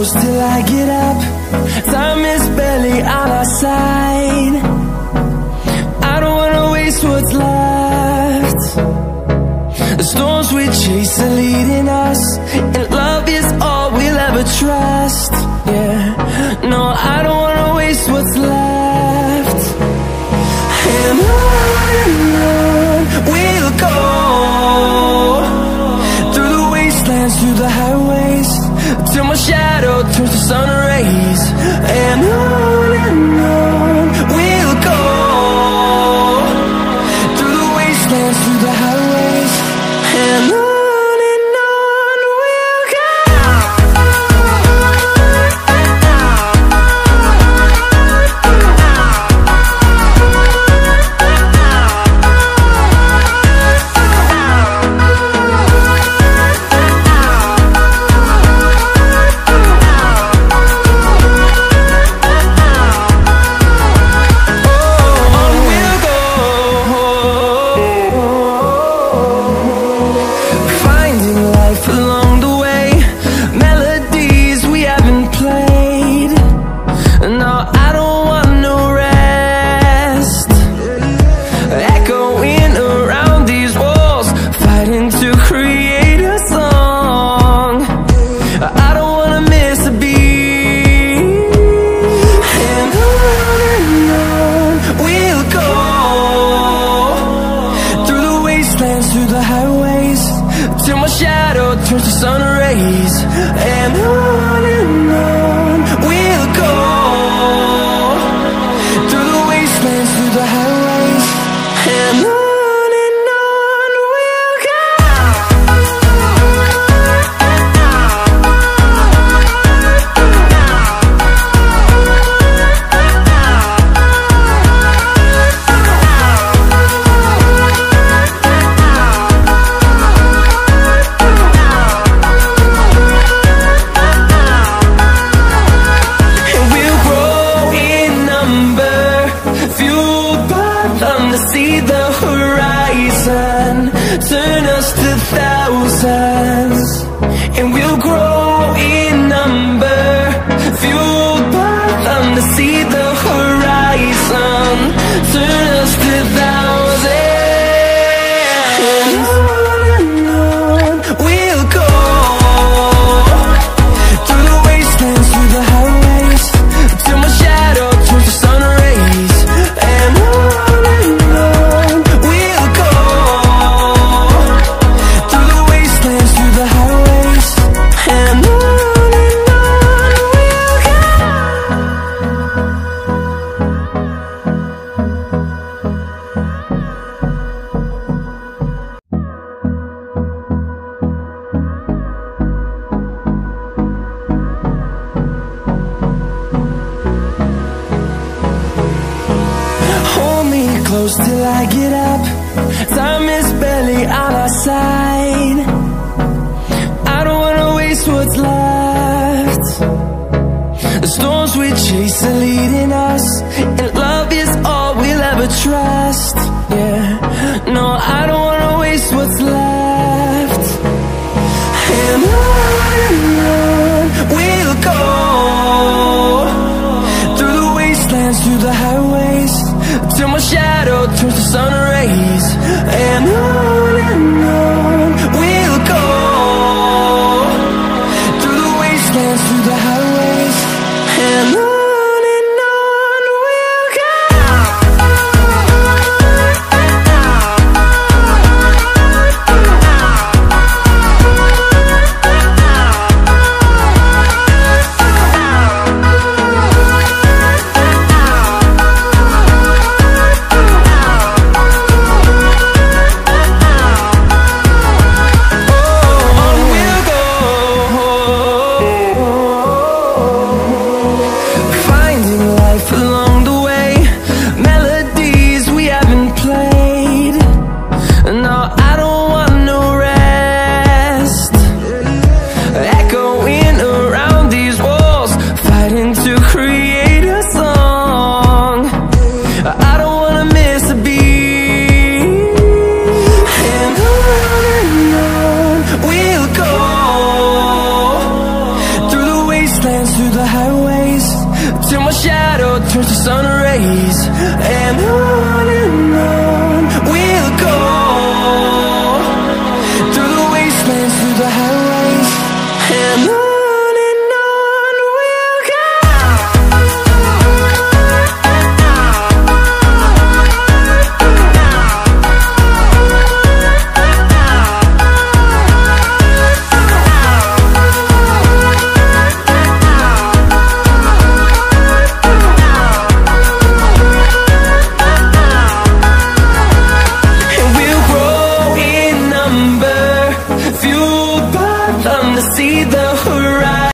close till I get up. Time is barely on our side. I don't wanna waste what's left. The storms we chase are leading us, and love is all we'll ever trust. Yeah, no, I don't wanna waste what's left. And on we'll go, through the wastelands, through the highways, till my shadow turns to sun rays. And on we'll go, through the wastelands, through the highways, and on we'll go. Through the highways, till my shadow turns to sun rays. And on we'll go, through the wastelands, through the highways, and on we'll go. See the horizon, turn us to thousands, and we'll grow in number, fueled by them. To see the horizon, turn us to thousands, and on we'll go, through the wastelands, through the highways, till my shadow turns to sun rays. And close till I get up. Time is barely on our side. I don't wanna waste what's left. The storms we chase are leading us, and love is all we'll ever trust. Yeah, no, I don't wanna waste what's left. And on we'll go, through the wastelands, through the highways, till my shadow turns to sun rays. And on we'll go, through the wastelands, through the highways, and on we'll go. till my shadow turns to sun rays. And on